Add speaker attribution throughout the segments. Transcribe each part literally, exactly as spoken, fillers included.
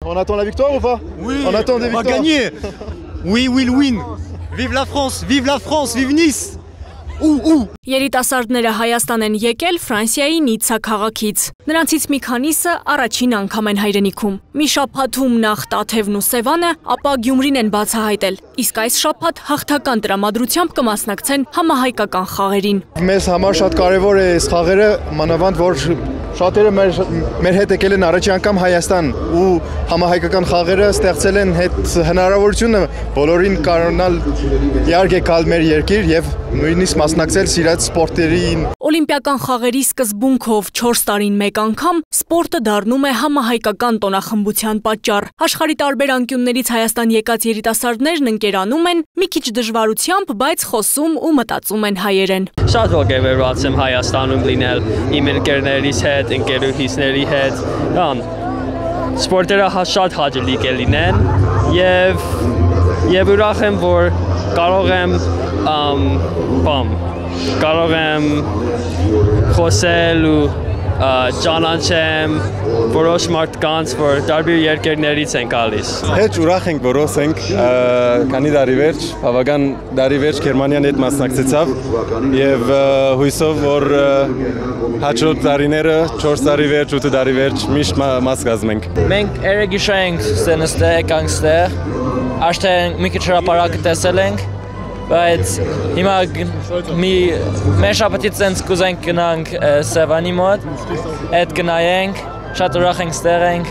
Speaker 1: On attend la victoire ou pas?
Speaker 2: Oui,
Speaker 1: on attend des
Speaker 2: on va
Speaker 1: victoires.
Speaker 2: gagner. We will win. Vive la France, vive la France, vive Nice. Ու ու
Speaker 3: Երիտասարդները Հայաստան են եկել Ֆրանսիայի Նիցցա քաղաքից։ Նրանցից մի քանիսը առաջին անգամ են հայրենիքում։ Մի շաբաթում նախ Տաթևն ու Սևանը, ապա Գյումրին են բացահայտել։ Իսկ այս շաբաթ հաղթական տրամադրությամբ կմասնակցեն համահայկական խաղերին։
Speaker 1: Մեզ համար շատ կարևոր է այս խաղերը, մանավանդ որ շատերը մեր մեր հետ եկել են առաջի անգամ Հայաստան ու համահայկական խաղերը ստեղծել են հետ հնարավորությունը բոլորին կարողանալ իհարկե գալ մեր երկիր եւ նույնիսկ մասնակցել սիրած սպորտերին։
Speaker 3: Օլիմպիական խաղերի սկզբունքով չորս տարին մեկ անգամ սպորտը դառնում է համահայկական տոնախմբության պատճառ։ Աշխարհի տարբեր անկյուններից Հայաստան եկած երիտասարդներն ընկերանում են մի քիչ դժվարությամբ, բայց խոսում ու մտածում են հայերեն։
Speaker 4: Շատ ոգևորված եմ Հայաստանում լինել իմ ընկերներիս հետ, ընկերուհիների հետ։ Ան սպորտերը շատ հաճելի կլինեն եւ եւ ուրախ եմ, որ կարող եմ բամ կարող եմ խոսել ու ճանաչեմ որոշ մարդկանց, որ տարբեր երկրներից են գալիս։
Speaker 5: Հետ ուրախ ենք, որ ենք, քանի տարի վերջ, բավական տարի վերջ Գերմանիան հետ մասնակցեցավ եւ հույսով, որ հաջորդ տարիները չորս տարի վերջ, ութ տարի վերջ միշտ մաս կազմենք։
Speaker 6: Մենք երեգիշա ենք ստենստեղ, եկանք ստեղ, արդեն մի քիչ հրապարակը տեսել ենք, բայց հիմա մի մեր շաբաթից ցենց կուզենք գնանք Սևանի մոտ, այդ գնայենք, շատ ուրախ ենք ստեղ ենք։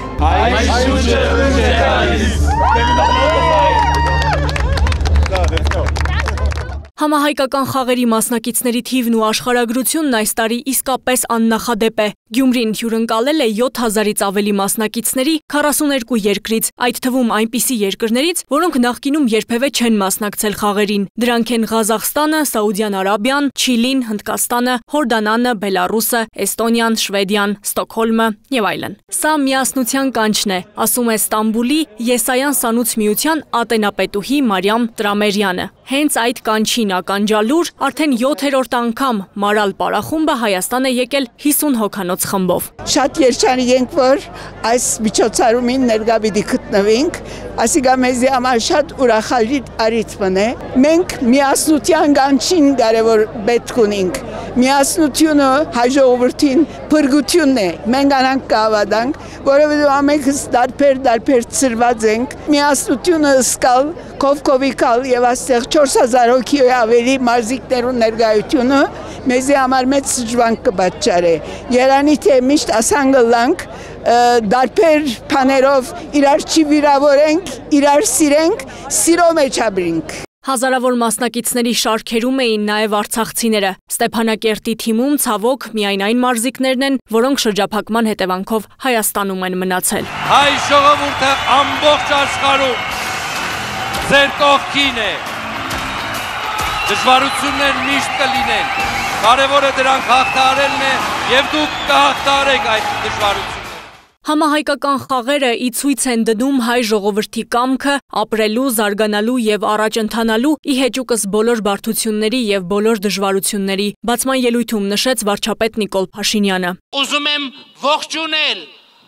Speaker 3: Համահայկական խաղերի մասնակիցների թիվն ու աշխարհագրությունն այս տարի իսկապես աննախադեպ է։ Գյումրին հյուրընկալել է յոթ հազարից ավելի մասնակիցների քառասուներկու երկրից, այդ թվում այնպիսի երկրներից, որոնք նախկինում երբևէ չեն մասնակցել խաղերին։ Դրանք են Ղազախստանը, Սաուդյան Արաբիան, Չիլին, Հնդկաստանը, Հորդանանը, Բելարուսը, Էստոնիան, Շվեդիան, Ստոկհոլմը եւ այլն։ Սա միասնության կանչն է, ասում է Ստամբուլի Եսայան սանուց միության ատենապետուհի Մարիամ Տրամերյանը։ Հենց այդ կանչին ականջալուր արդեն յոթերորդ անգամ Մարալ պարախումբը Հայաստան է եկել հիսուն հոգանոց խմբով։
Speaker 7: Շատ երջանիկ ենք, որ այս միջոցառումին ներկա պիտի գտնվենք, ասիկա մեզի համար շատ ուրախալի առիթ է։ Մենք միասնության կանչին կարևոր պետք ունենք։ Միասնությունը հայ ժողովրդին փրկությունն է։ Մենք անանք կհավատանք, որովհետև ամենքս դարբեր դարբեր ծրված ենք։ Միասնությունը սկալ, կովկովիկալ եւ այստեղ չորս հազար հոգի ավելի մարզիկներուն ներկայությունը մեզի համար մեծ սժվանք կպատճառի։ Երանի թե միշտ ասանգլանք դարբեր բաներով իրար չվիրավորենք, իրար սիրենք, սիրո մեջ ապրենք։
Speaker 3: Հազարավոր մասնակիցների շարքերում էին նաև արցախցիները։ Ստեփանակերտի թիմում ցավոք միայն այն մարզիկներն են, որոնք շրջափակման հետևանքով Հայաստանում են մնացել։
Speaker 8: Հայ ժողովուրդը ամբողջ աշխարհում ձեր կողքին է։ Դժվարություններ միշտ կլինեն։ Կարևորը դրանք հաղթահարելն է եւ դուք կհաղթահարեք այդ դժվարությունները։
Speaker 3: Համահայկական խաղերը ի ցույց են դնում հայ ժողովրդի կամքը ապրելու, զարգանալու եւ առաջ ընթանալու ի հեճուկս բոլոր բարդությունների եւ բոլոր դժվարությունների, բացման ելույթում նշեց վարչապետ Նիկոլ Փաշինյանը։
Speaker 9: Ուզում եմ ողջունել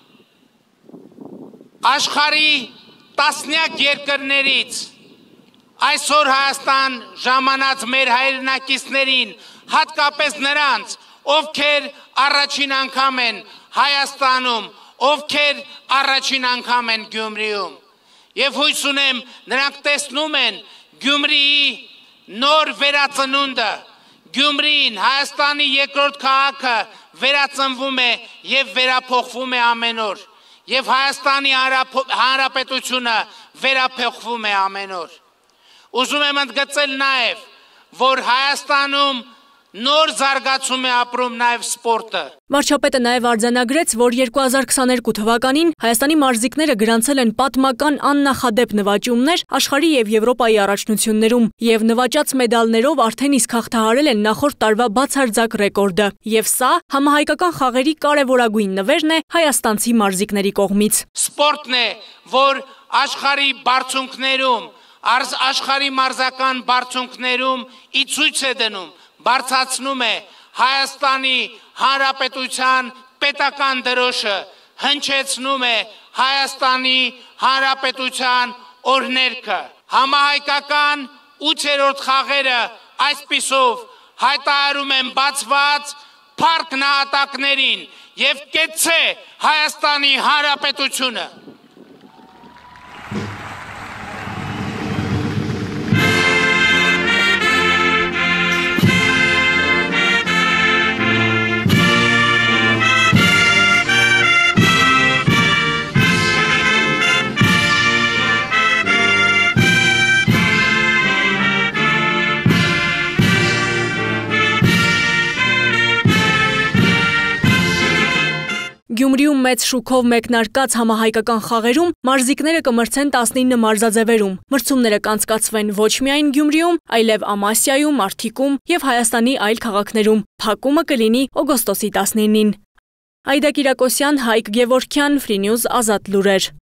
Speaker 9: աշխարհի տասնյակ երկրներից այսօր Հայաստան ժամանած մեր հայրենակիցներին, հատկապես նրանց, ովքեր առաջին անգամ են Հայաստանում, ովքեր առաջին անգամ են Գյումրիում։ Եվ հույս ունեմ, նրանք տեսնում են Գյումրիի նոր վերածնունդը, Գյումրին, Հայաստանի երկրորդ քաղաքը վերածնվում է եւ վերափոխվում է ամեն օր, եւ Հայաստանի Հանրապետությունը վերափոխվում է ամեն օր։ Ուզում եմ ընդգծել նաեւ, որ Հայաստանում նոր զարգացում է ապրում նաև սպորտը։
Speaker 3: Վարչապետը նաև արձանագրեց, որ երկու հազար քսաներկու թվականին Հայաստանի մարզիկները գրանցել են պատմական աննախադեպ նվաճումներ աշխարհի եւ Եվրոպայի առաջնություններում եւ նվաճած մեդալներով արդեն իսկ հաղթահարել են նախորդ տարվա բացարձակ ռեկորդը։ Եվ սա համահայկական խաղերի կարևորագույն նվերն է հայաստանցի մարզիկների կողմից։
Speaker 9: Սպորտն է, որ աշխարհի բարձունքներում, աշխարհի մարզական բարձունքներում ի ցույց է դնում, բարձրացնում է Հայաստանի Հանրապետության պետական դրոշը, հնչեցնում է Հայաստանի Հանրապետության օրհներգը։ Համահայկական ութերորդ խաղերը այսպիսով հայտարարում են բացված փառք նահատակներին եւ կեցցե Հայաստանի Հանրապետությունը։
Speaker 3: Գյումրիում մեծ շուքով մեկնարկած համահայկական խաղերում մարզիկները կմրցեն տասնինը մարզաձևերում։ Մրցումները կանցկացվեն ոչ միայն Գյումրիում, այլև Ամասիայում, Արթիկում եւ Հայաստանի այլ քաղաքներում։ Փակումը կլինի օգոստոսի տասնինին։ Այդա Կիրակոսյան, Հայկ Գևորգյան, Free News, Ազատ լուրեր։